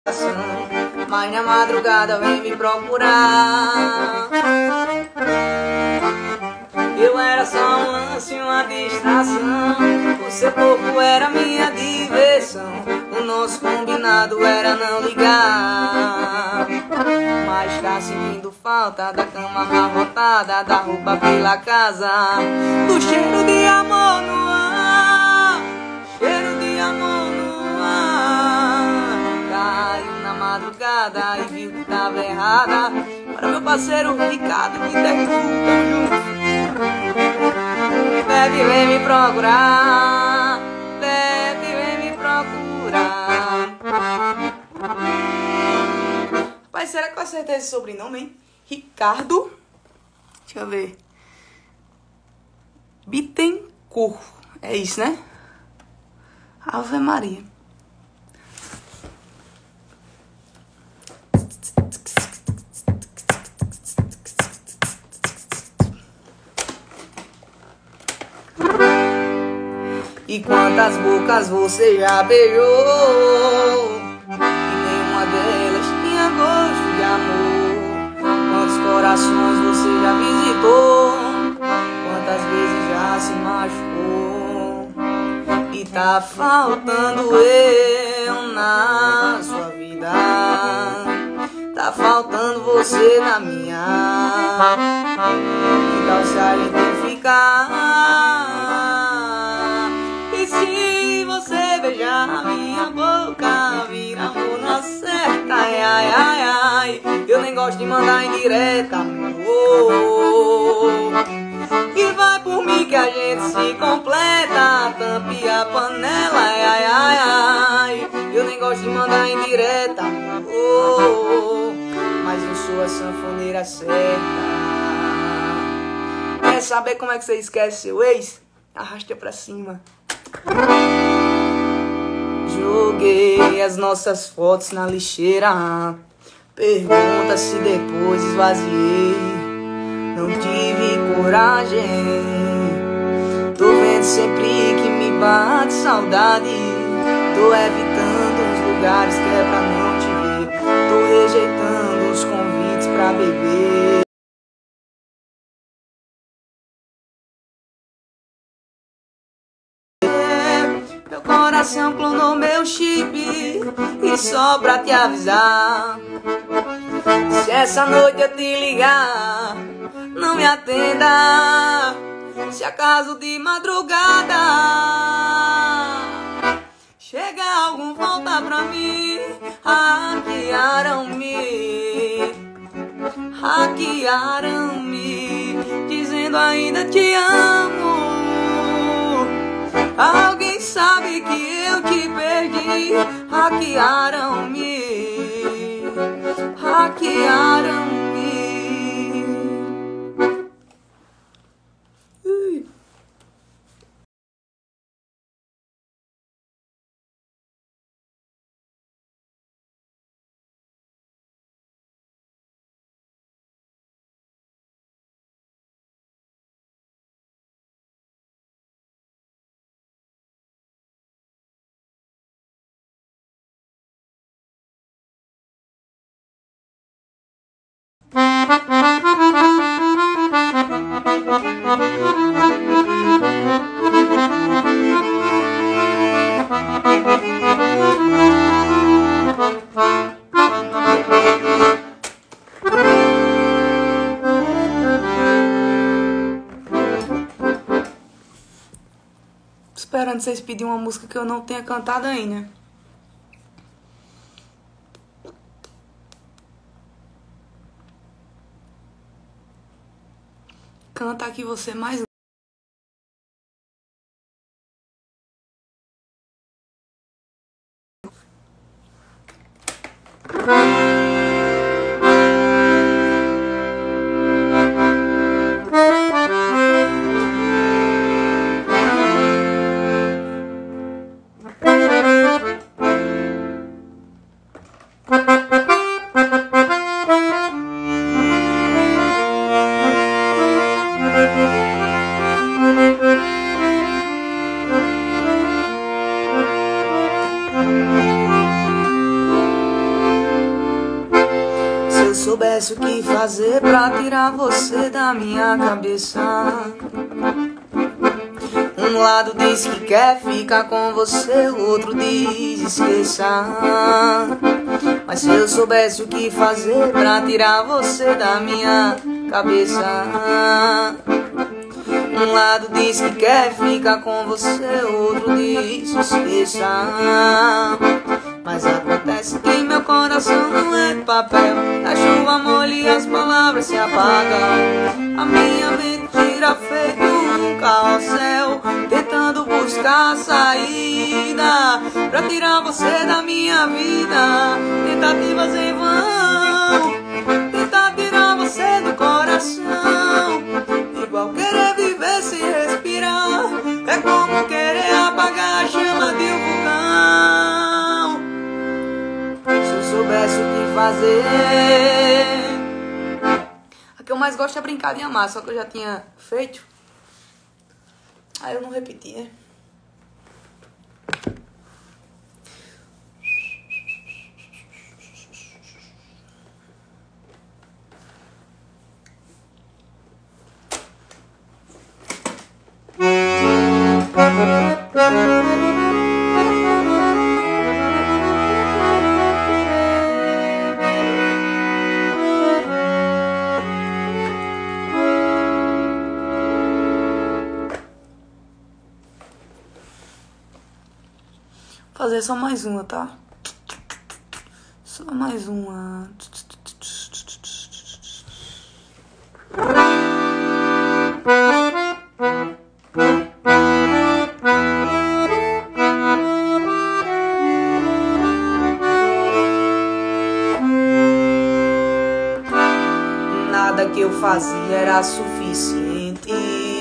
Mas na madrugada vem me procurar. Eu era só um lance, uma distração. O seu corpo era minha diversão. O nosso combinado era não ligar. Mas tá sentindo falta da cama amarrotada, da roupa pela casa, do cheiro de amor no ar. Cheiro de amor no ar. Caiu na madrugada e viu que tava errada. Para meu parceiro Ricardo que derruba. Bebe, vem me procurar. Bebe, vem me procurar. Rapaz, será que eu acertei esse sobrenome, hein? Ricardo. Deixa eu ver. Bittencourt. É isso, né? Ave Maria. E quantas bocas você já beijou, e nenhuma delas tinha gosto de amor. Quantos corações você já visitou, quantas vezes já se machucou. E tá faltando eu na sua vida, tá faltando você na minha. Que tal se a gente ficar? Se você beijar a minha boca, vira amor na certa. Ai, ai, ai, ai. Eu nem gosto de mandar indireta, amor. E vai por mim que a gente se completa. Tampe a panela, ai, ai, ai, ai. Eu nem gosto de mandar indireta, amor. Mas eu sou a sanfoneira certa. Quer saber como é que você esquece seu ex? Arrasta pra cima. Joguei as nossas fotos na lixeira. Pergunta se depois esvaziei. Não tive coragem. Tô vendo sempre que me bate saudade. Tô evitando uns lugares que é pra não te ver. Tô rejeitando os convites pra beber. Meu coração clonou meu chip. E só pra te avisar, se essa noite eu te ligar, não me atenda. Se acaso de madrugada chega algum, volta pra mim. Hackearam-me, dizendo ainda te amo. Alguém sabe que eu te perdi. Hackearam-me. Esperando vocês pedirem uma música que eu não tenha cantado ainda. Canta aqui você mais. eu soubesse o que fazer pra tirar você da minha cabeça. Um lado diz que quer ficar com você, o outro diz esqueça. Mas se eu soubesse o que fazer pra tirar você da minha cabeça. Um lado diz que quer ficar com você, o outro diz esqueça. Mas acontece que meu coração não é de papel. A chuva molha e as palavras se apagam. A minha mente gira feito um carrossel, tentando buscar a saída pra tirar você da minha vida. Tentativas em vão, tentar tirar você do coração. Igual querer viver sem respirar, é como querer apagar a chama de um vulcão. Se eu soubesse o que fazer. A que eu mais gosto é brincar de amar, só que eu já tinha feito. Aí eu não repeti, né? Vou fazer só mais uma, tá? Só mais uma. Nada que eu fazia era suficiente.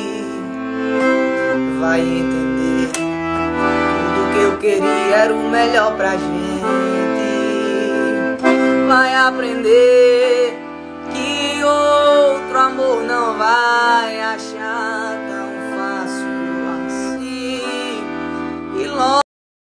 Vai entender. Tudo que eu queria era o melhor pra gente. Vai aprender que outro amor não vai achar tão fácil assim. E logo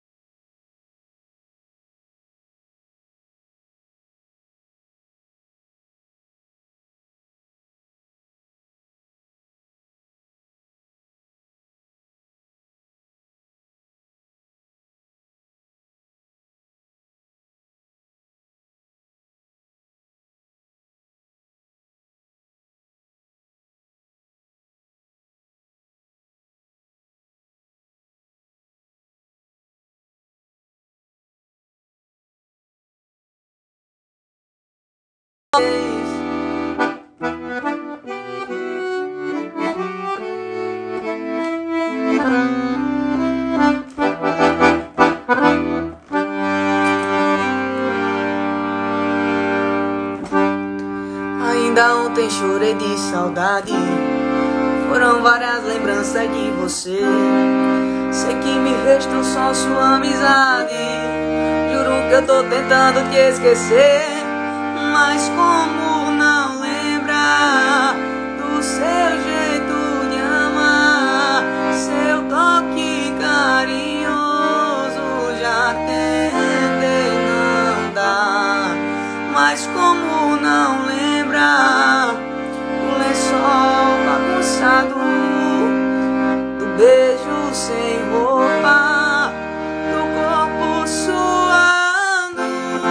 ainda ontem chorei de saudade. Foram várias lembranças de você. Sei que me restou só sua amizade. Juro que eu tô tentando te esquecer, mas como não lembrar do seu jeito de amar, seu toque carinhoso, já tentei não dar. Mas como não lembrar o lençol bagunçado, do beijo sem roupa, do corpo suando.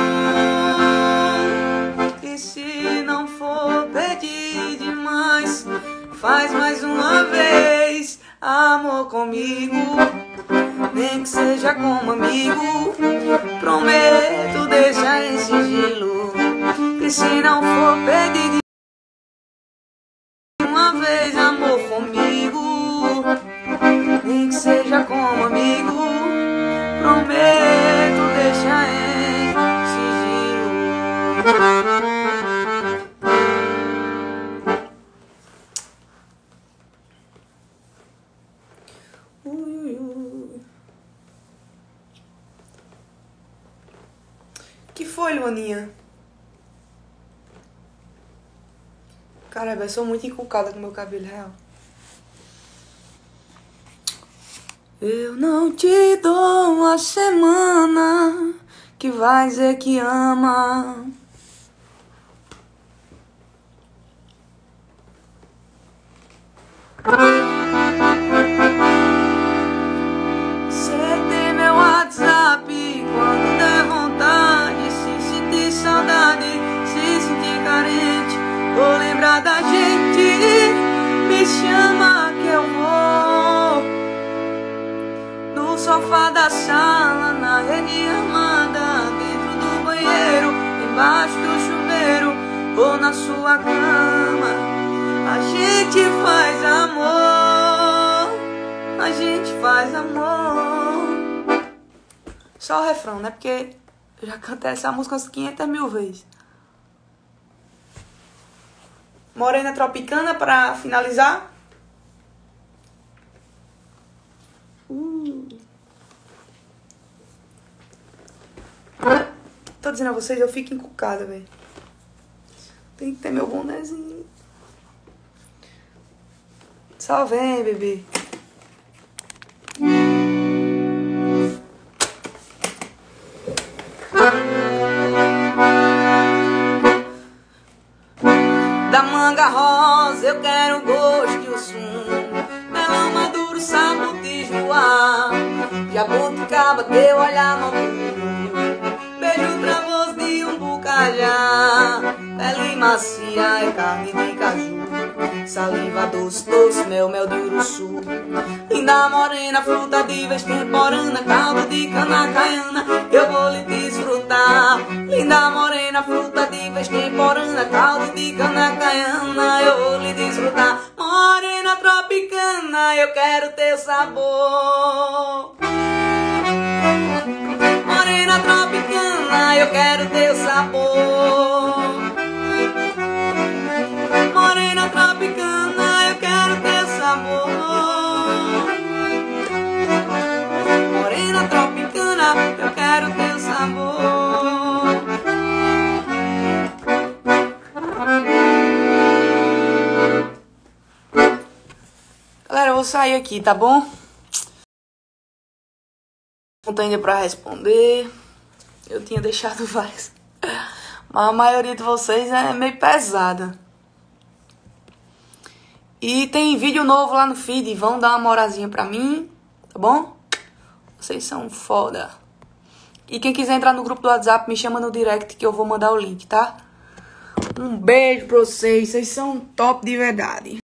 E se não for pedir demais, faz mais uma vez amor comigo, nem que seja como amigo. Prometo deixar em sigilo. E se não for pedir uma vez amor comigo, nem que seja como amigo, prometo deixar em sigilo. Que foi, Luaninha? Caramba, eu sou muito encucada com meu cabelo real. Eu não te dou uma semana que vai dizer que ama. Cê tem meu WhatsApp quando der vontade, se sentir saudade, se sentir carente, ou lembrar da gente, me chama que eu vou. No sofá da sala, na rede armada, dentro do banheiro, embaixo do chuveiro, ou na sua cama, a gente faz amor, a gente faz amor. Só o refrão, né? Porque eu já cantei essa música umas 500 mil vezes. Morena Tropicana pra finalizar. Tô dizendo a vocês, eu fico encucada, velho. Tem que ter meu bonezinho. Só vem, bebê. Da manga rosa eu quero o gosto e o sumo, melão maduro, sabor de joá, jabuticaba, teu olhar noturno, beijo travoso de um bucajá, pele macia e carne de caju, saliva doce, doce, mel, mel de uruçu, linda morena, fruta de vez temporana, caldo de cana caiana, eu vou lhe desfrutar. Linda morena, fruta de vez temporana, caldo de cana caiana, eu vou lhe desfrutar. Morena tropicana, eu quero teu sabor. Morena tropicana, eu quero teu sabor. Morena tropicana, eu quero teu sabor. Morena tropicana, eu quero teu sabor. Galera, eu vou sair aqui, tá bom? Não tem ainda pra responder. Eu tinha deixado várias, mas a maioria de vocês é meio pesada. E tem vídeo novo lá no feed. Vão dar uma moralzinha pra mim, tá bom? Vocês são foda. E quem quiser entrar no grupo do WhatsApp, me chama no direct que eu vou mandar o link, tá? Um beijo pra vocês. Vocês são top de verdade.